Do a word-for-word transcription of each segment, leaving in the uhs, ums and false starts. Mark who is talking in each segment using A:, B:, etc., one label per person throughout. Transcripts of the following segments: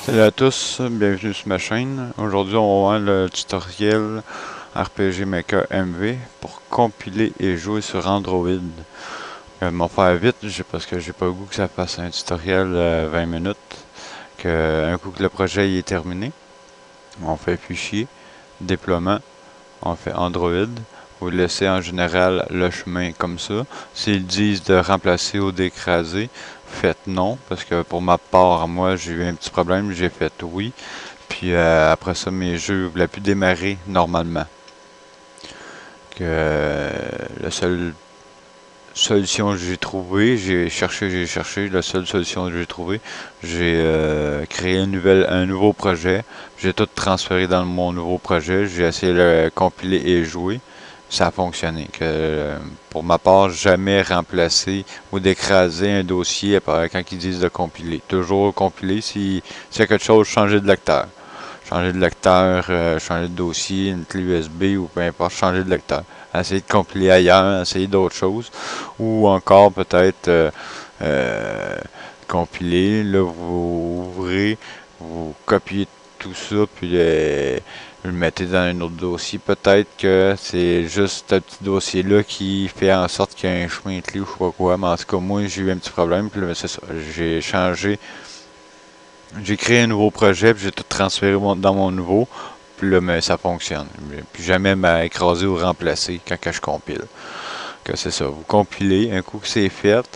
A: Salut à tous, bienvenue sur ma chaîne. Aujourd'hui, on va voir le tutoriel R P G Maker M V pour compiler et jouer sur Android. Je vais m'en faire vite parce que j'ai pas le goût que ça fasse un tutoriel de vingt minutes. Que, un coup que le projet est terminé, on fait fichier, déploiement, on fait Android. Vous laissez en général le chemin comme ça. S'ils disent de remplacer ou d'écraser, faites non, parce que pour ma part, moi, j'ai eu un petit problème, j'ai fait oui. Puis euh, après ça, mes jeux ne voulaient plus démarrer normalement. Que euh, la seule solution que j'ai trouvée, j'ai cherché, j'ai cherché, la seule solution que j'ai trouvée, j'ai euh, créé un, nouvel, un nouveau projet. J'ai tout transféré dans mon nouveau projet. J'ai essayé de le compiler et jouer. Ça a fonctionné. Que, euh, pour ma part, jamais remplacer ou d'écraser un dossier quand ils disent de compiler. Toujours compiler si s'il y a quelque chose, changer de lecteur. Changer de lecteur, euh, changer de dossier, une clé U S B ou peu importe, changer de lecteur. Essayer de compiler ailleurs, essayer d'autres choses. Ou encore peut-être euh, euh, compiler, là vous ouvrez, vous copiez tout ça, puis euh, le mettez dans un autre dossier. Peut-être que c'est juste ce petit dossier-là qui fait en sorte qu'il y a un chemin de clé ou je sais pas quoi. Mais en tout cas, moi, j'ai eu un petit problème. Puis là, c'est ça. J'ai changé. J'ai créé un nouveau projet, puis j'ai tout transféré dans mon nouveau. Puis là, mais ça fonctionne. Puis jamais m'a écrasé ou remplacé quand que je compile. Que c'est ça. Vous compilez. Un coup que c'est fait,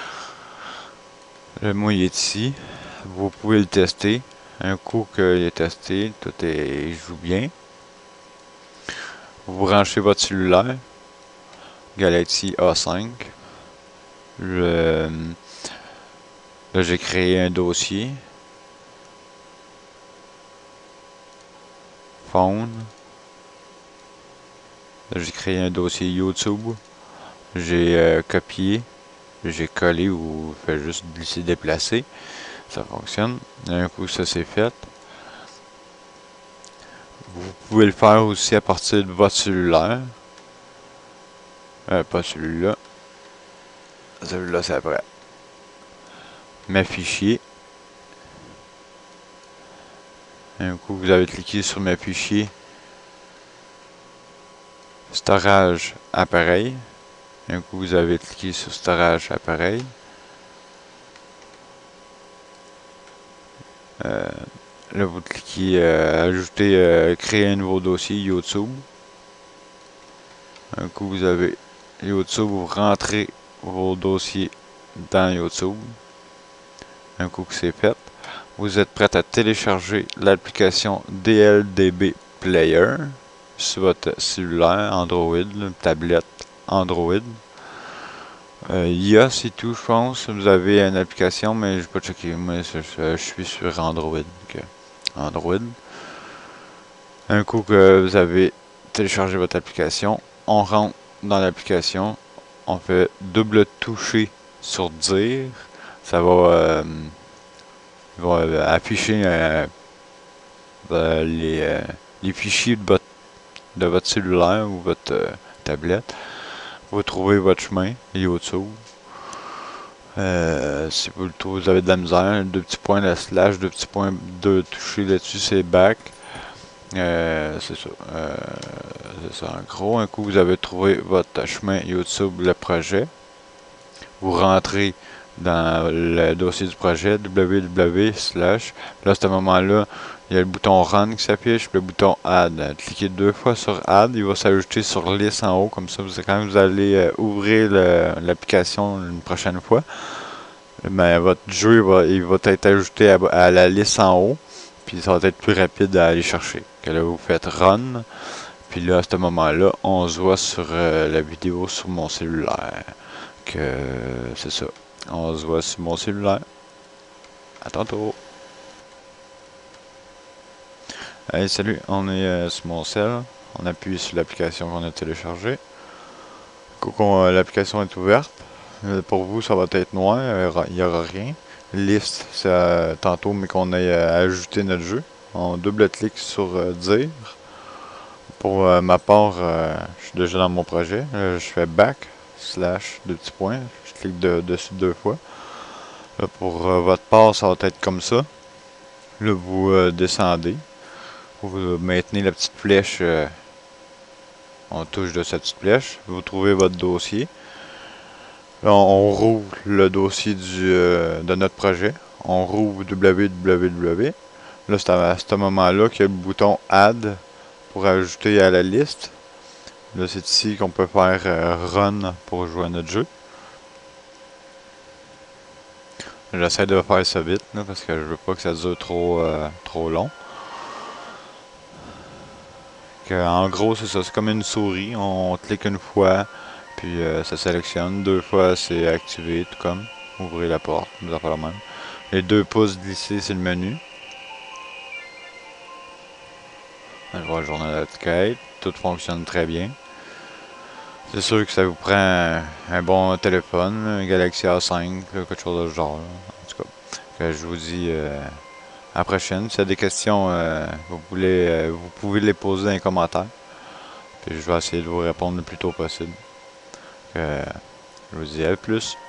A: le mot il est ici. Vous pouvez le tester. Un coup qu'il est testé, tout est, il joue bien. Vous branchez votre cellulaire, Galaxy A cinq. Le, là, j'ai créé un dossier. Phone. Là, j'ai créé un dossier YouTube. J'ai euh, copié. J'ai collé ou fait juste glisser déplacer. Ça fonctionne. Un coup, ça c'est fait. Vous pouvez le faire aussi à partir de votre cellulaire. Euh, pas celui-là. Celui-là, c'est après. Mes fichiers. Un coup, vous avez cliqué sur mes fichiers. Storage appareil. Un coup, vous avez cliqué sur storage appareil. Euh, là, vous cliquez euh, ajouter, euh, créer un nouveau dossier YouTube. Un coup, vous avez YouTube, vous rentrez vos dossiers dans YouTube. Un coup que c'est fait, vous êtes prêt à télécharger l'application D L D B Player sur votre cellulaire Android, une tablette Android. Euh, il y a, c'est tout, je pense. Vous avez une application, mais je n'ai pas checké. Moi, je, je, je suis sur Android. Okay. Android. Un coup que vous avez téléchargé votre application, on rentre dans l'application, on fait double toucher sur dire. Ça va, euh, va euh, afficher euh, euh, les, euh, les fichiers de votre, de votre cellulaire ou votre euh, tablette. Vous trouvez votre chemin, YouTube. Euh, si vous le trouvez, vous avez de la misère, deux petits points, la slash, deux petits points, deux toucher là-dessus, c'est back. Euh, c'est ça. Euh, c'est ça. En gros, un coup, vous avez trouvé votre chemin YouTube, le projet. Vous rentrez dans le dossier du projet, www slash. Là, à ce moment-là, il y a le bouton Run qui s'affiche, le bouton Add. Cliquez deux fois sur Add, il va s'ajouter sur liste en haut, comme ça, vous, quand vous allez euh, ouvrir l'application une prochaine fois, ben, votre jeu va, il va être ajouté à, à la liste en haut, puis ça va être plus rapide à aller chercher. Que là, vous faites Run, puis là, à ce moment-là, on se voit sur euh, la vidéo sur mon cellulaire. Que c'est ça. On se voit sur mon cellulaire. À tantôt. Hey, salut, on est euh, sur mon cell. On appuie sur l'application qu'on a téléchargée. Quand euh, l'application est ouverte, euh, pour vous, ça va être noir, il n'y aura rien. Liste, c'est euh, tantôt, mais qu'on ait euh, ajouté notre jeu. On double-clique sur euh, dire. Pour euh, ma part, euh, je suis déjà dans mon projet. Euh, je fais back, slash, deux petits points. Je clique de, dessus deux fois. Là, pour euh, votre part, ça va être comme ça. Là, vous euh, descendez. Vous maintenez la petite flèche. Euh, on touche de cette petite flèche. Vous trouvez votre dossier. Là, on rouvre le dossier du, euh, de notre projet. On rouvre www. Là, c'est à, à ce moment-là qu'il y a le bouton Add pour ajouter à la liste. Là, c'est ici qu'on peut faire euh, Run pour jouer à notre jeu. J'essaie de faire ça vite là, parce que je veux pas que ça dure trop, euh, trop long. Que, en gros, c'est ça. C'est comme une souris. On clique une fois, puis euh, ça sélectionne. Deux fois, c'est activé, tout comme. Ouvrir la porte, nous affaires la même. Les deux pouces glissés, c'est le menu. Je vois le journal de quête. Tout fonctionne très bien. C'est sûr que ça vous prend un, un bon téléphone, un Galaxy A cinq, là, quelque chose de ce genre. Là. En tout cas, que je vous dis euh, à la prochaine. Si vous avez des questions, euh, vous, voulez, euh, vous pouvez les poser dans les commentaires. Puis je vais essayer de vous répondre le plus tôt possible. Que, je vous dis à plus.